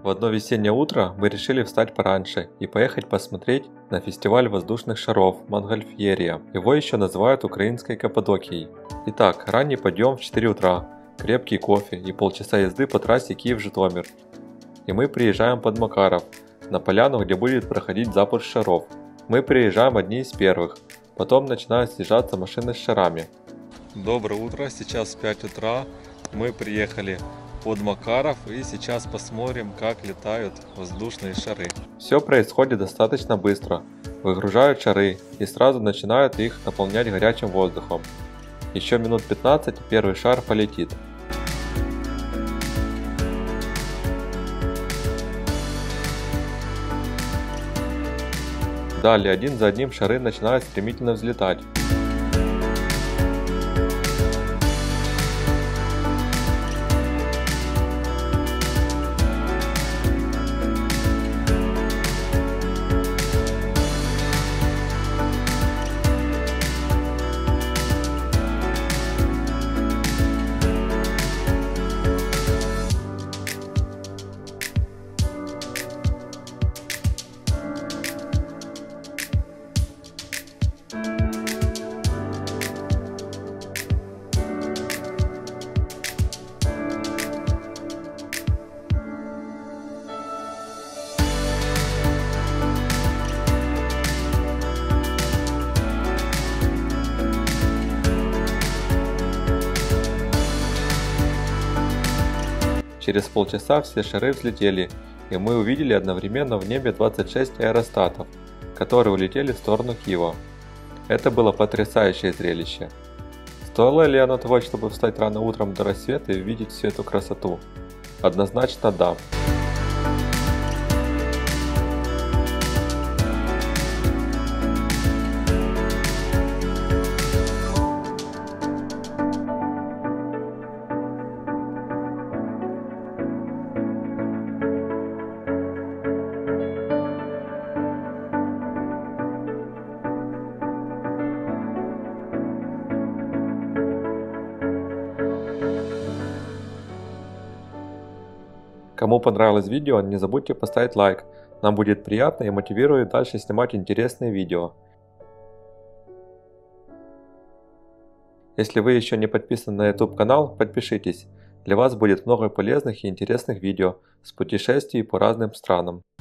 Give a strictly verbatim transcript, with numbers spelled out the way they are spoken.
В одно весеннее утро мы решили встать пораньше и поехать посмотреть на фестиваль воздушных шаров Монгольфьерия. Его еще называют украинской Каппадокией. Итак, ранний подъем в четыре утра, крепкий кофе и полчаса езды по трассе Киев-Житомир. И мы приезжаем под Макаров, на поляну, где будет проходить запуск шаров. Мы приезжаем одни из первых, потом начинают съезжаться машины с шарами. Доброе утро, сейчас пять утра, мы приехали под Макаров и сейчас посмотрим, как летают воздушные шары. Все происходит достаточно быстро. Выгружают шары и сразу начинают их наполнять горячим воздухом. Еще минут пятнадцать и первый шар полетит. Далее один за одним шары начинают стремительно взлетать. Через полчаса все шары взлетели, и мы увидели одновременно в небе двадцать шесть аэростатов, которые улетели в сторону Киева. Это было потрясающее зрелище. Стоило ли оно того, чтобы встать рано утром до рассвета и увидеть всю эту красоту? Однозначно да. Кому понравилось видео, не забудьте поставить лайк, нам будет приятно и мотивирует дальше снимать интересные видео. Если вы еще не подписаны на YouTube канал, подпишитесь, для вас будет много полезных и интересных видео с путешествий по разным странам.